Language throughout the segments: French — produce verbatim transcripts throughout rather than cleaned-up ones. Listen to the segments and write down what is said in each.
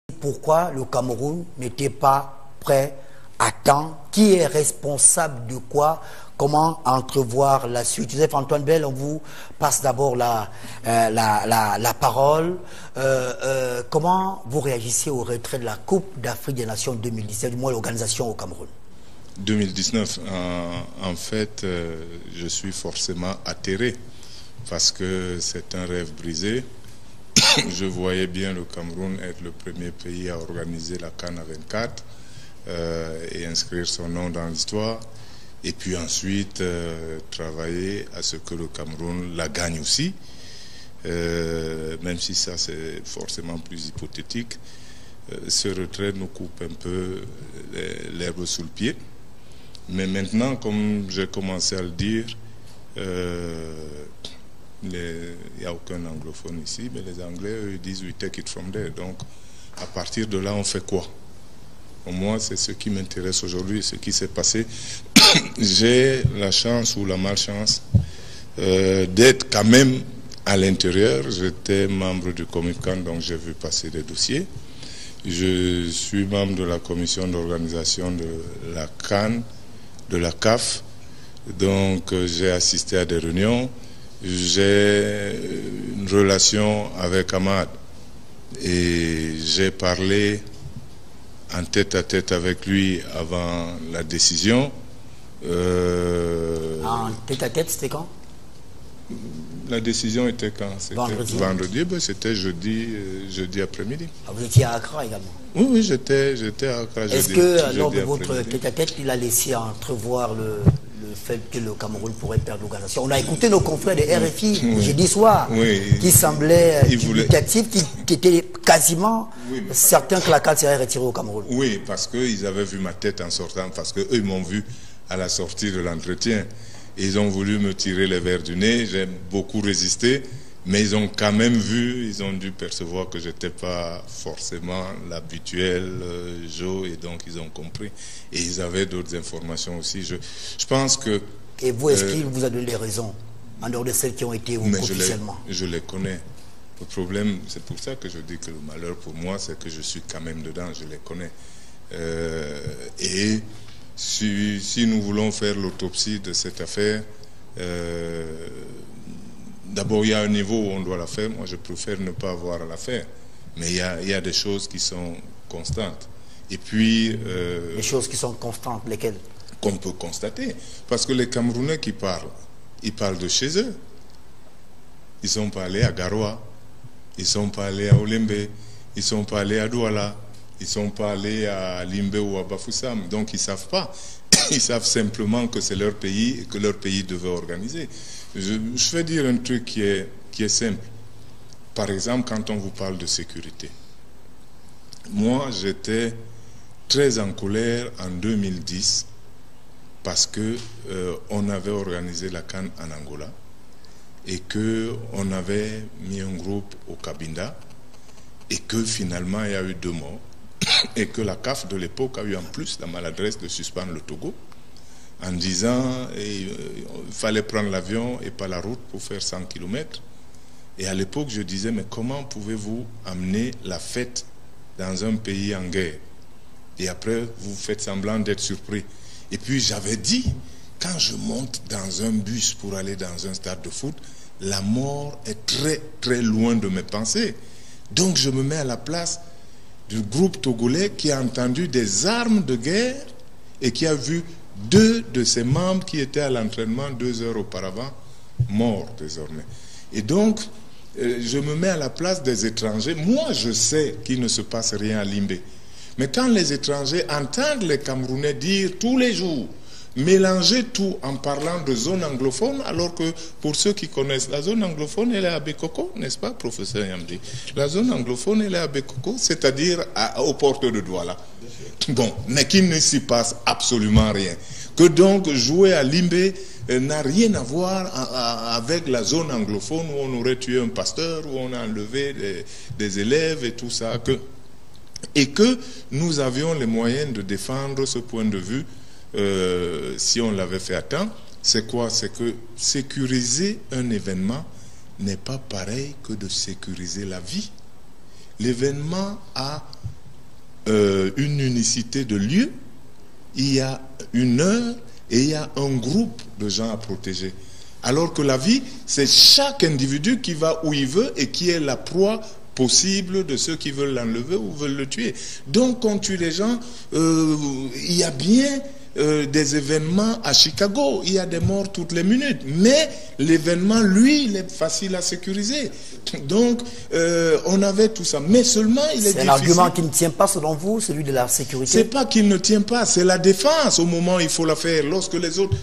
Pourquoi le Cameroun n'était pas prêt à temps? Qui est responsable de quoi? Comment entrevoir la suite? Joseph-Antoine Bell, on vous passe d'abord la, euh, la, la, la parole. Euh, euh, comment vous réagissez au retrait de la Coupe d'Afrique des Nations deux mille dix-sept, du moins l'organisation au Cameroun? deux mille dix-neuf, en, en fait, euh, je suis forcément atterré parce que c'est un rêve brisé. Je voyais bien le Cameroun être le premier pays à organiser la CAN à vingt-quatre euh, et inscrire son nom dans l'histoire. Et puis ensuite, euh, travailler à ce que le Cameroun la gagne aussi. Euh, même si ça, c'est forcément plus hypothétique. Euh, ce retrait nous coupe un peu l'herbe sous le pied. Mais maintenant, comme j'ai commencé à le dire, euh, il n'y a aucun anglophone ici, mais les Anglais, eux, ils disent « we take it from there ». Donc, à partir de là, on fait quoi? Pour moi, c'est ce qui m'intéresse aujourd'hui, ce qui s'est passé. J'ai la chance ou la malchance euh, d'être quand même à l'intérieur. J'étais membre du Comipcan, donc j'ai vu passer des dossiers. Je suis membre de la commission d'organisation de la CAN, de la C A F, donc euh, j'ai assisté à des réunions. J'ai une relation avec Ahmad et j'ai parlé en tête à tête avec lui avant la décision. Euh... En tête à tête, c'était quand? La décision était quand? C'était vendredi. Vendredi, ben c'était jeudi, euh, jeudi après-midi. Ah, vous étiez à Accra également? Oui, oui, j'étais à Accra. Est-ce que lors de votre tête à tête, il a laissé entrevoir le, le fait que le Cameroun pourrait perdre l'organisation? On a écouté nos confrères de R F I oui. jeudi soir, oui. qui semblaient dubitatifs, voulait... qui, qui étaient quasiment oui, certains que la CAN serait retirée au Cameroun. Oui, parce qu'ils avaient vu ma tête en sortant, parce qu'eux, ils m'ont vu à la sortie de l'entretien. Ils ont voulu me tirer les verres du nez, j'ai beaucoup résisté, mais ils ont quand même vu, ils ont dû percevoir que je n'étais pas forcément l'habituel euh, Joe, et donc ils ont compris. Et ils avaient d'autres informations aussi. Je, je pense que... Et vous, est-ce euh, qu'il vous a donné les raisons, en dehors de celles qui ont été officiellement? Je, je les connais. Le problème, c'est pour ça que je dis que le malheur pour moi, c'est que je suis quand même dedans, je les connais. Euh, et... Si, si nous voulons faire l'autopsie de cette affaire, euh, d'abord il y a un niveau où on doit la faire. Moi je préfère ne pas avoir à la faire. Mais il y a, il y a des choses qui sont constantes. Et puis... Euh, les choses qui sont constantes, lesquelles? Qu'on peut constater. Parce que les Camerounais qui parlent, ils parlent de chez eux. Ils ne sont pas allés à Garoua, ils ne sont pas allés à Olembe, ils ne sont pas allés à Douala. Ils ne sont pas allés à Limbe ou à Bafoussam, donc ils ne savent pas. Ils savent simplement que c'est leur pays et que leur pays devait organiser. Je, je vais dire un truc qui est, qui est simple. Par exemple, quand on vous parle de sécurité. Moi, j'étais très en colère en deux mille dix parce qu'on euh, avait organisé la CAN en Angola et qu'on avait mis un groupe au Cabinda et que finalement, il y a eu deux morts. Et que la C A F de l'époque a eu en plus la maladresse de suspendre le Togo en disant qu'il euh, fallait prendre l'avion et pas la route pour faire cent kilomètres. Et à l'époque, je disais, mais comment pouvez-vous amener la fête dans un pays en guerre? Et après, vous faites semblant d'être surpris. Et puis, j'avais dit, quand je monte dans un bus pour aller dans un stade de foot, la mort est très, très loin de mes pensées. Donc, je me mets à la place du groupe togolais qui a entendu des armes de guerre et qui a vu deux de ses membres qui étaient à l'entraînement deux heures auparavant morts désormais. Et donc, euh, je me mets à la place des étrangers. Moi, je sais qu'il ne se passe rien à Limbe. Mais quand les étrangers entendent les Camerounais dire tous les jours, mélanger tout en parlant de zone anglophone, alors que pour ceux qui connaissent, la zone anglophone, elle est à Bekoko, n'est-ce pas, professeur Yamdi? La zone anglophone, elle est à Bekoko, c'est-à-dire aux portes de Douala. Bon, mais qu'il ne s'y passe absolument rien. Que donc jouer à Limbe euh, n'a rien à voir à, à, avec la zone anglophone où on aurait tué un pasteur, où on a enlevé des, des élèves et tout ça. Que, et que nous avions les moyens de défendre ce point de vue. Euh, si on l'avait fait à temps, c'est quoi? C'est que sécuriser un événement n'est pas pareil que de sécuriser la vie. L'événement a euh, une unicité de lieu, il y a une heure et il y a un groupe de gens à protéger. Alors que la vie, c'est chaque individu qui va où il veut et qui est la proie possible de ceux qui veulent l'enlever ou veulent le tuer. Donc, quand on tue les gens, euh, il y a bien euh, des événements à Chicago. Il y a des morts toutes les minutes. Mais l'événement, lui, il est facile à sécuriser. Donc, euh, on avait tout ça. Mais seulement, il est, est difficile. C'est un argument qui ne tient pas, selon vous, celui de la sécurité? C'est pas qu'il ne tient pas, c'est la défense au moment où il faut la faire. Lorsque les autres...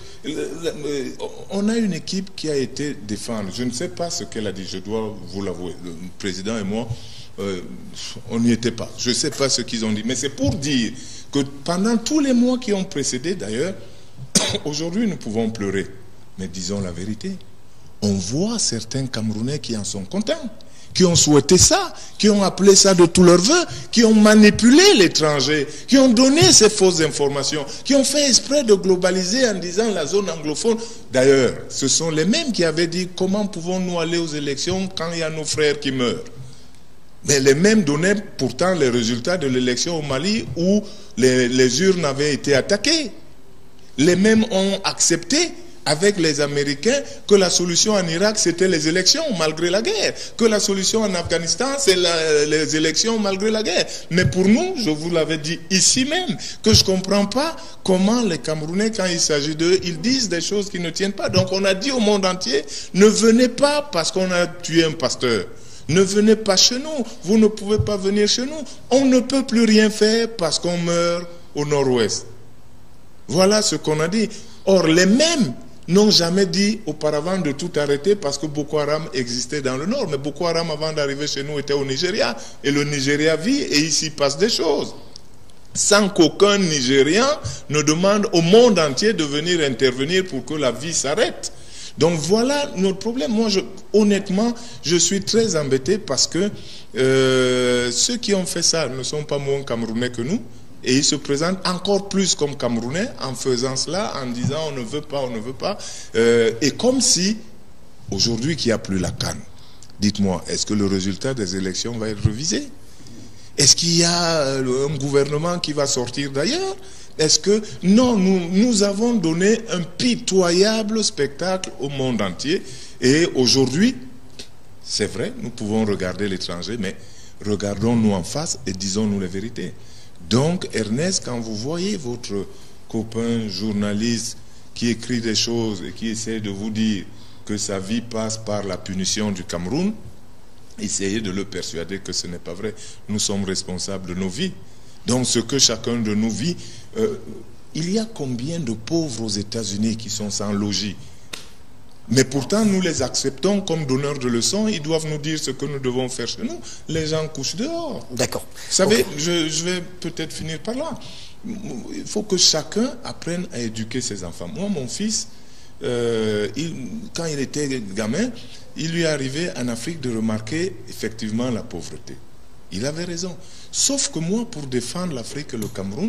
On a une équipe qui a été défendre. Je ne sais pas ce qu'elle a dit, je dois vous l'avouer. Le président et moi, euh, on n'y était pas. Je ne sais pas ce qu'ils ont dit. Mais c'est pour dire que pendant tous les mois qui ont précédé, d'ailleurs, aujourd'hui, nous pouvons pleurer. Mais disons la vérité. On voit certains Camerounais qui en sont contents, qui ont souhaité ça, qui ont appelé ça de tous leurs voeux, qui ont manipulé l'étranger, qui ont donné ces fausses informations, qui ont fait exprès de globaliser en disant la zone anglophone. D'ailleurs, ce sont les mêmes qui avaient dit comment pouvons-nous aller aux élections quand il y a nos frères qui meurent. Mais les mêmes donnaient pourtant les résultats de l'élection au Mali où les, les urnes avaient été attaquées. Les mêmes ont accepté avec les Américains que la solution en Irak c'était les élections malgré la guerre, que la solution en Afghanistan c'est les élections malgré la guerre. Mais pour nous, je vous l'avais dit ici même, que je ne comprends pas comment les Camerounais, quand il s'agit d'eux, ils disent des choses qui ne tiennent pas. Donc on a dit au monde entier, ne venez pas parce qu'on a tué un pasteur. Ne venez pas chez nous, vous ne pouvez pas venir chez nous. On ne peut plus rien faire parce qu'on meurt au nord-ouest. Voilà ce qu'on a dit. Or, les mêmes n'ont jamais dit auparavant de tout arrêter parce que Boko Haram existait dans le nord. Mais Boko Haram, avant d'arriver chez nous, était au Nigeria. Et le Nigeria vit et ici passe des choses. Sans qu'aucun Nigérian ne demande au monde entier de venir intervenir pour que la vie s'arrête. Donc voilà notre problème. Moi, je, honnêtement, je suis très embêté parce que euh, ceux qui ont fait ça ne sont pas moins Camerounais que nous. Et ils se présentent encore plus comme Camerounais en faisant cela, en disant on ne veut pas, on ne veut pas. Euh, et comme si, aujourd'hui qu'il n'y a plus la CAN, dites-moi, est-ce que le résultat des élections va être revisé? Est-ce qu'il y a un gouvernement qui va sortir d'ailleurs? Est-ce que... Non, nous, nous avons donné un pitoyable spectacle au monde entier. Et aujourd'hui, c'est vrai, nous pouvons regarder l'étranger, mais regardons-nous en face et disons-nous la vérité. Donc, Ernest, quand vous voyez votre copain journaliste qui écrit des choses et qui essaie de vous dire que sa vie passe par la punition du Cameroun, essayez de le persuader que ce n'est pas vrai. Nous sommes responsables de nos vies. Donc, ce que chacun de nous vit, euh, il y a combien de pauvres aux États-Unis qui sont sans logis? Mais pourtant, nous les acceptons comme donneurs de leçons. Ils doivent nous dire ce que nous devons faire chez nous. Les gens couchent dehors. D'accord. Vous savez, okay. je, je vais peut-être finir par là. Il faut que chacun apprenne à éduquer ses enfants. Moi, mon fils, euh, il, quand il était gamin, il lui est arrivé en Afrique de remarquer effectivement la pauvreté. Il avait raison. Sauf que moi, pour défendre l'Afrique et le Cameroun,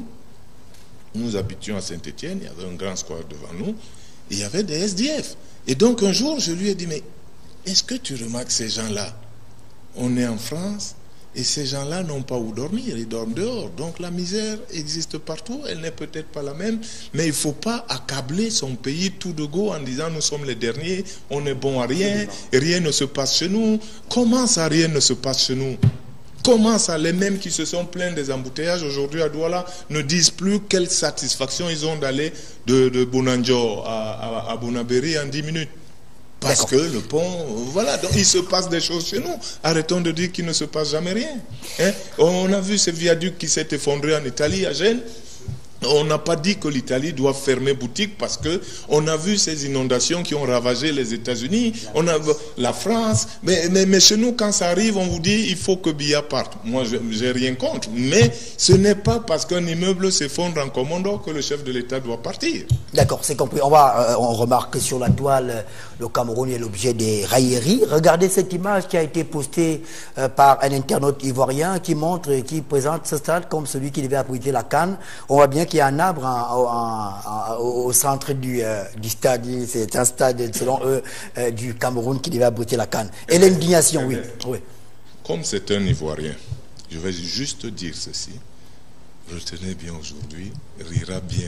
nous habitions à Saint-Étienne, il y avait un grand square devant nous, et il y avait des S D F. Et donc un jour, je lui ai dit, mais est-ce que tu remarques ces gens-là? On est en France et ces gens-là n'ont pas où dormir, ils dorment dehors. Donc la misère existe partout, elle n'est peut-être pas la même, mais il ne faut pas accabler son pays tout de go en disant nous sommes les derniers, on est bon à rien, et rien ne se passe chez nous. Comment ça, rien ne se passe chez nous? Comment ça, les mêmes qui se sont plaints des embouteillages aujourd'hui à Douala ne disent plus quelle satisfaction ils ont d'aller de, de Bonanjo à, à, à Bonaberi en dix minutes? Parce que le pont, voilà, donc il se passe des choses chez nous. Arrêtons de dire qu'il ne se passe jamais rien. Hein? On a vu ce viaduc qui s'est effondré en Italie, à Gênes. On n'a pas dit que l'Italie doit fermer boutique parce que on a vu ces inondations qui ont ravagé les États-Unis, on a la France, mais, mais, mais chez nous, quand ça arrive, on vous dit il faut que Biya parte. Moi, je n'ai rien contre, mais ce n'est pas parce qu'un immeuble s'effondre en commando que le chef de l'État doit partir. D'accord, c'est compris. On va, euh, on remarque que sur la toile, le Cameroun est l'objet des railleries. Regardez cette image qui a été postée euh, par un internaute ivoirien qui montre, qui présente ce stade comme celui qui devait abriter la CAN. On voit bien qu'il y a un arbre en, en, en, au centre du, euh, du stade. C'est un stade, selon eux, euh, du Cameroun qui devait abriter la CAN. Et l'indignation, oui. oui. Comme c'est un Ivoirien, je vais juste dire ceci. retenez bien aujourd'hui, rira bien.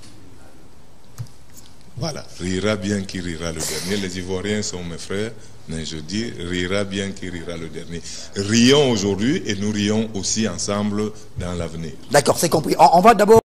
Voilà, rira bien qui rira le dernier. Les Ivoiriens sont mes frères, mais je dis rira bien qui rira le dernier. Rions aujourd'hui et nous rions aussi ensemble dans l'avenir. D'accord, c'est compris. On, on va d'abord...